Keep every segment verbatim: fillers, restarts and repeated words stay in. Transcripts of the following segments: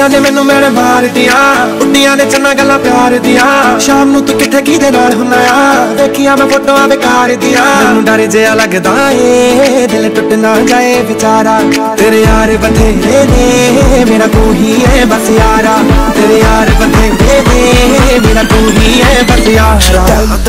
नजरां ने मैनू मेरे मार दिया, उड्डियां ने चन्ना गल्लां प्यार दिया। शाम नू तू किथे किदे नाल हुन्ना आ, देखिया मैं फोटोआं बेकार दिया। मैनू डर जिहा लगदा ए दिल टुट ना जाए बेचारा, तेरे यार बथेरे ने मेरा तू ही है बस यारा, तेरे यार बथेरे ने मेरा तू ही है बस यारा।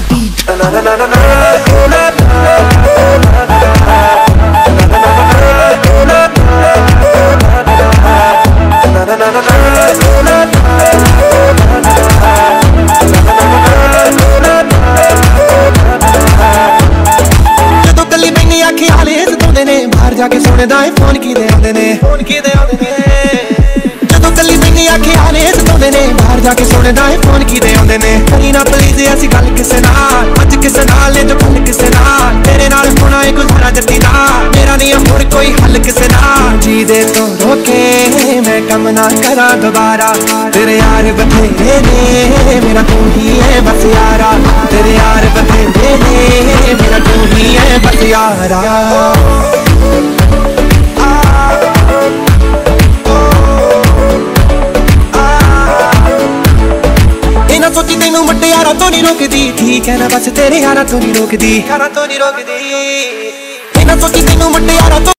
बाहर जाके सोने दा फोन की दे आंदे ने, फोन की दे आंदे ने। जदों कली मैनू आखे आले सताउंदे ने, बाहर जाके सोने दा फोन की दे आंदे ने। करी ना प्लीज ऐसी गल किसे नाल, अज किसे नाल ले जो कल किसे नाल, तेरे नाल होना है गुजारा जट्टी दा, मेरा नहीं होर कोई हल किसे नाल। जी दे तो रोके मैं कम ना करा दोबारा, तेरे यार बथेरे ने मेरा तू ही है बस यारा, तेरे यार बथेरे ने मेरा तू ही है बस यारा। सोची तेनू मट्टे यारा तो नहीं रोकदी, ठीक है ना बस तेरे यारा तो नहीं रोकदी, यारा तो नहीं रोकदी। सोची तेनू मट्टे यारा तो